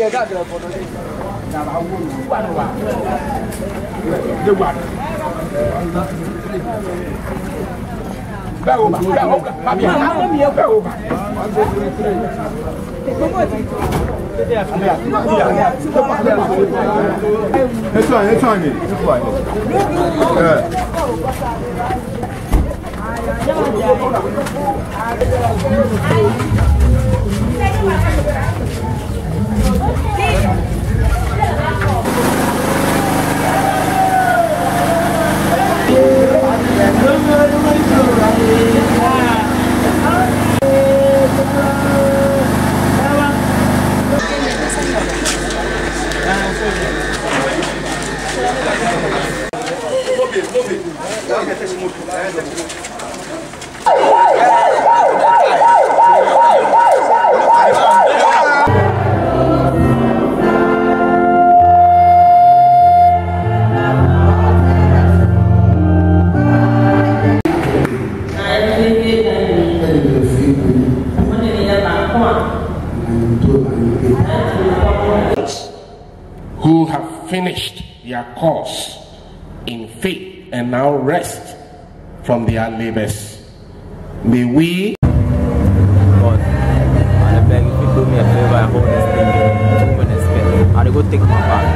who have finished their course in faith and now rest from their labors. May we. God, I beg if you do me a favor and hold this thing in 2 minutes, I'll go take my bag.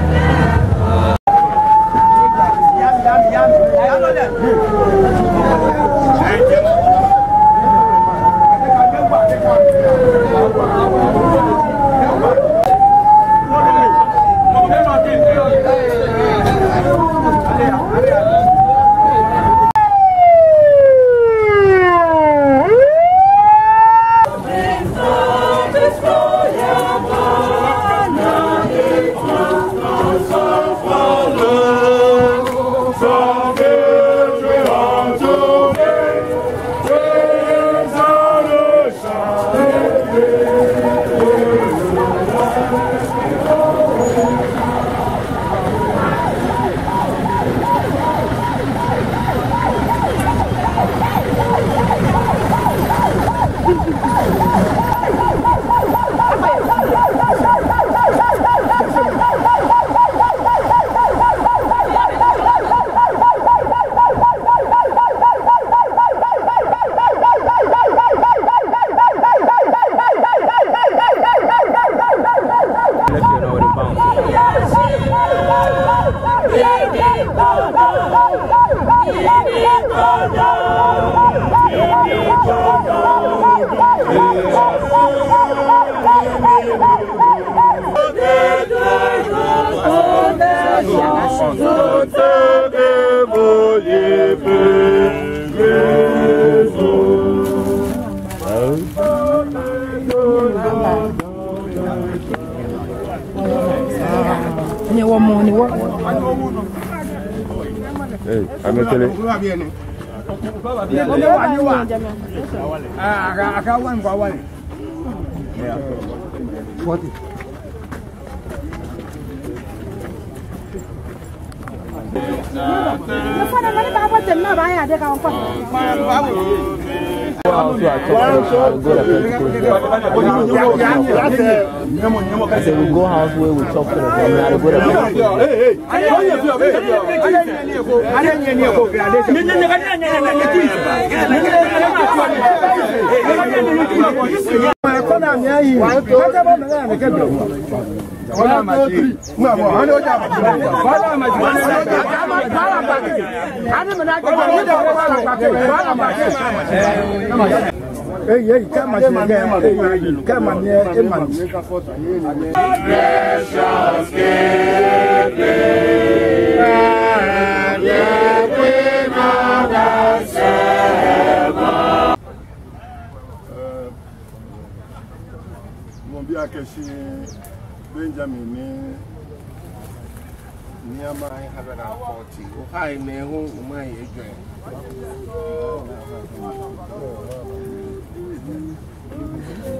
I said we go house where we talk to the Hey, come on, Benjamin, near my 140. Hi, may whom my agent.